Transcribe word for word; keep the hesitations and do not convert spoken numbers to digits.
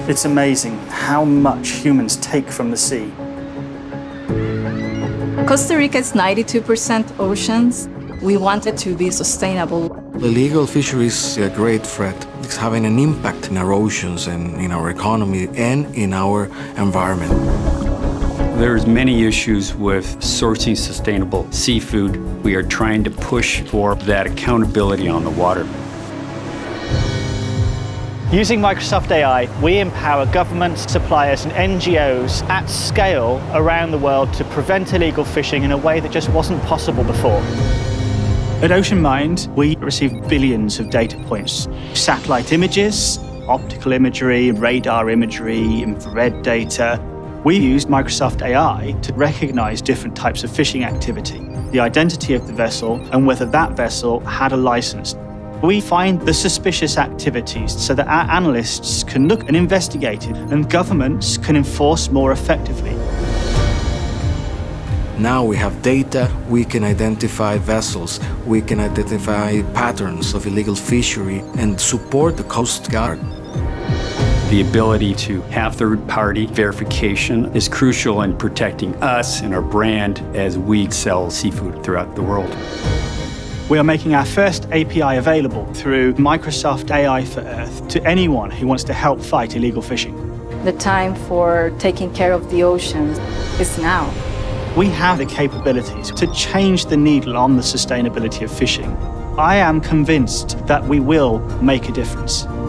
It's amazing how much humans take from the sea. Costa Rica is ninety-two percent oceans. We want it to be sustainable. Illegal fisheries is a great threat. It's having an impact in our oceans and in our economy and in our environment. There's many issues with sourcing sustainable seafood. We are trying to push for that accountability on the water. Using Microsoft A I, we empower governments, suppliers and N G Os at scale around the world to prevent illegal fishing in a way that just wasn't possible before. At OceanMind, we receive billions of data points. Satellite images, optical imagery, radar imagery, infrared data. We used Microsoft A I to recognize different types of fishing activity, the identity of the vessel, and whether that vessel had a license. We find the suspicious activities so that our analysts can look and investigate it, and governments can enforce more effectively. Now we have data, we can identify vessels, we can identify patterns of illegal fishery and support the Coast Guard. The ability to have third-party verification is crucial in protecting us and our brand as we sell seafood throughout the world. We are making our first A P I available through Microsoft A I for Earth to anyone who wants to help fight illegal fishing. The time for taking care of the oceans is now. We have the capabilities to change the needle on the sustainability of fishing. I am convinced that we will make a difference.